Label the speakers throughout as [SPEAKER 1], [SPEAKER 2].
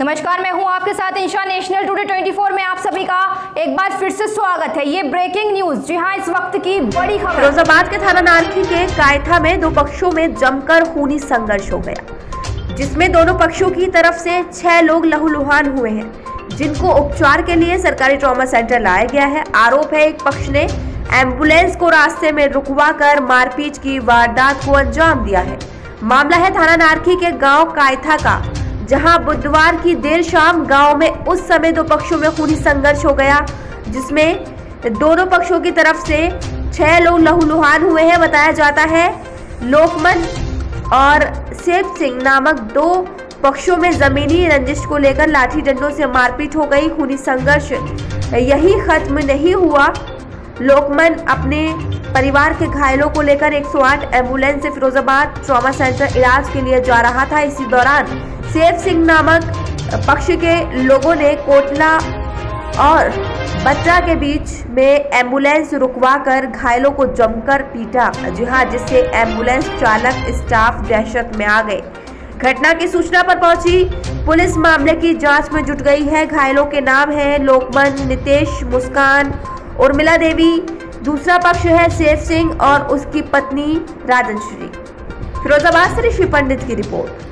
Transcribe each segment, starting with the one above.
[SPEAKER 1] नमस्कार, मैं हूं आपके साथ इंशा। नेशनल टुडे 24 में आप सभी का एक बार फिर से स्वागत है। ये ब्रेकिंग न्यूज, जी हां, इस वक्त की बड़ी खबर।
[SPEAKER 2] फिरोजाबाद के थाना नारखी के कायथा में दो पक्षों में जमकर खूनी संघर्ष हो गया, जिसमें दोनों पक्षों की तरफ से 6 लोग लहूलुहान हुए हैं, जिनको उपचार के लिए सरकारी ट्रॉमा सेंटर लाया गया है। आरोप है एक पक्ष ने एम्बुलेंस को रास्ते में रुकवा कर मारपीट की वारदात को अंजाम दिया है। मामला है थाना नारखी के गांव कायथा का, जहां बुधवार की देर शाम गांव में उस समय दो पक्षों में खूनी संघर्ष हो गया, जिसमें दोनों पक्षों की तरफ से 6 लोग लहूलुहान हुए हैं। बताया जाता है लोकमन और सेव सिंह नामक दो पक्षों में जमीनी रंजिश को लेकर लाठी डंडों से मारपीट हो गई। खूनी संघर्ष यही खत्म नहीं हुआ। लोकमन अपने परिवार के घायलों को लेकर 108 एम्बुलेंस से फिरोजाबाद ट्रॉमा सेंटर इलाज के लिए जा रहा था। इसी दौरान सेव सिंह नामक पक्ष के लोगों ने कोटला और बच्चा के बीच में एम्बुलेंस रुकवाकर घायलों को जमकर पीटा, जी हां, जिससे एम्बुलेंस चालक स्टाफ दहशत में आ गए। घटना की सूचना पर पहुंची पुलिस मामले की जांच में जुट गई है। घायलों के नाम है लोकमन, नितेश, मुस्कान, उर्मिला देवी। दूसरा पक्ष है सेव सिंह और उसकी पत्नी राजश्री। फिरोजाबाद से ऋषि पंडित की रिपोर्ट।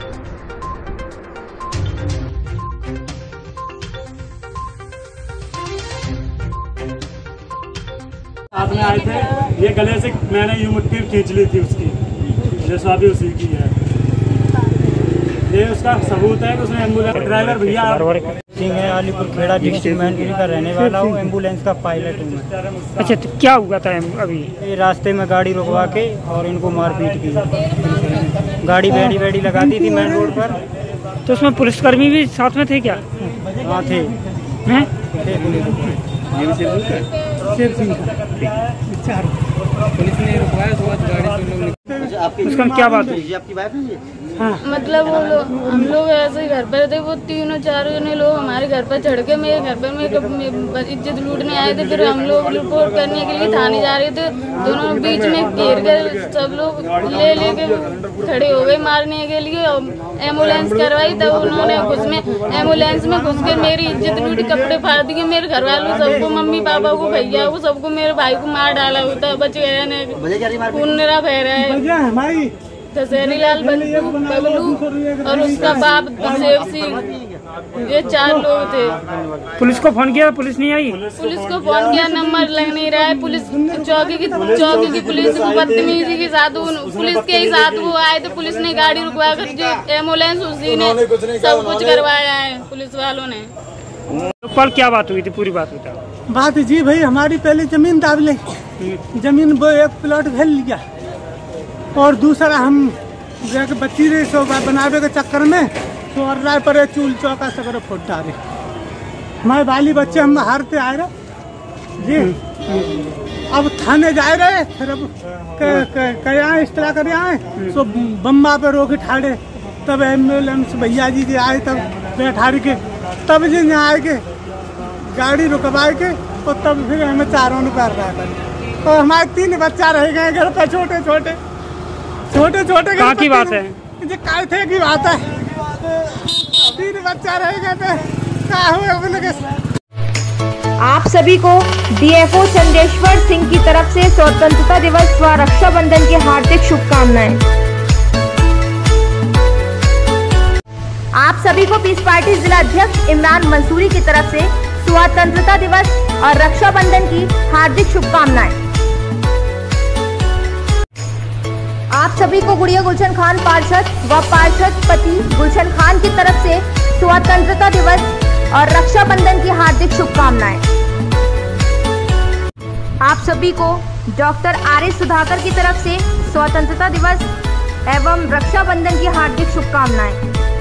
[SPEAKER 3] साथ में आए थे, ये गले से मैंने यूं मुट्ठी खींच ली थी उसकी, जैसा अभी उसी की है। ये उसका सबूत है कि उसने एम्बुलेंस ड्राइवर भैया
[SPEAKER 4] सिंह है, अलीपुर खेड़ा डिस्ट्रिक्ट मैनपुरी का रहने वाला हूँ, एम्बुलेंस का पायलट हूँ मैं।
[SPEAKER 5] अच्छा, तो क्या हुआ था अभी?
[SPEAKER 4] ये रास्ते में गाड़ी रुकवा के और इनको मारपीट की। गाड़ी बेड़ी लगा दी थी मेन रोड पर।
[SPEAKER 5] तो उसमें पुलिसकर्मी भी साथ में थे क्या?
[SPEAKER 4] हाँ थे।
[SPEAKER 5] हैं?
[SPEAKER 4] पुलिस ने रुकवाया तो गाड़ी
[SPEAKER 5] उसका क्या बात है?
[SPEAKER 4] आपकी बात है?
[SPEAKER 5] हाँ।
[SPEAKER 6] मतलब हम लोग ऐसे ही घर पर थे, वो तीनों चारों जने लोग हमारे घर पर चढ़ के मेरे घर पर में इज्जत लूटने आए थे। फिर हम लोग रिपोर्ट करने के लिए थाने जा रहे थे, दोनों बीच में घेर कर सब लोग लेके खड़े हो गए मारने के लिए। एम्बुलेंस करवाई तब उन्होंने एम्बुलेंस में घुस के मेरी इज्जत लूटी, कपड़े फाड़ दिए मेरे घर वालों सबको, मम्मी पापा को, भैया को, सबको, मेरे भाई को मार डाला होता। बच गया ने खून निरा बह रहा है। दशहरी लाल बबलू और उसका बाप सेव सिंह, ये 4 लोग थे।
[SPEAKER 5] पुलिस को फोन किया, पुलिस नहीं आई?
[SPEAKER 6] पुलिस को फोन किया, नंबर लग नहीं रहा है। पुलिस चौकी की पुलिस बदतमीजी के साथ पुलिस के ही साथ वो आए थे। पुलिस ने गाड़ी रुकवा कर जो एम्बुलेंस उसी ने सब कुछ करवाया है पुलिस वालों ने।
[SPEAKER 5] कल क्या बात हुई थी, पूरी बात बता।
[SPEAKER 7] बात जी भाई, हमारी पहले जमीन दाब ले, जमीन वो एक प्लॉट भेज लिया और दूसरा हम बच्ची रहे सो बनावे के चक्कर में तो राय पर चूल चौका सगर फुट डाले। मैं बाली बच्चे हम हारते आए रहे जी। अब थाने जा रहे, फिर अब क्या इस तरह कर आए सो बम्बा पे रोके ठाड़े। तब एम्बुलेंस भैया जी के आए, तब बैठाड़ के तब जी आए के गाड़ी रुकवा के और तब फिर हमें चारों ने कर रहा था। और हमारे 3 बच्चा रह गए घर पर, छोटे छोटे।
[SPEAKER 5] कहाँ की बात है?
[SPEAKER 7] जो कायथे की बात है, 3 बच्चा रह गए थे। क्या हुए?
[SPEAKER 2] आप सभी को डीएफओ चंदेश्वर सिंह की तरफ से स्वतंत्रता दिवस व रक्षाबंधन की हार्दिक शुभकामनाएं। आप सभी को पीस पार्टी जिला अध्यक्ष इमरान मंसूरी की तरफ से स्वतंत्रता दिवस और रक्षाबंधन की हार्दिक शुभकामनाएं। आप सभी को गुड़िया गुलशन खान पार्षद व पार्षद पति गुलशन खान की तरफ से स्वतंत्रता दिवस और रक्षाबंधन की हार्दिक शुभकामनाएं। आप सभी को डॉक्टर आर एस सुधाकर की तरफ से स्वतंत्रता दिवस एवं रक्षाबंधन की हार्दिक शुभकामनाएं।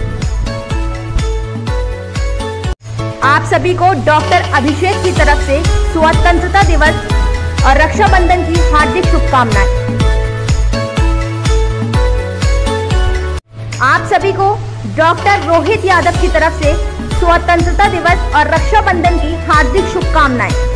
[SPEAKER 2] आप सभी को डॉक्टर अभिषेक की तरफ से स्वतंत्रता दिवस और रक्षाबंधन की हार्दिक शुभकामनाएं। आप सभी को डॉक्टर रोहित यादव की तरफ से स्वतंत्रता दिवस और रक्षाबंधन की हार्दिक शुभकामनाएं।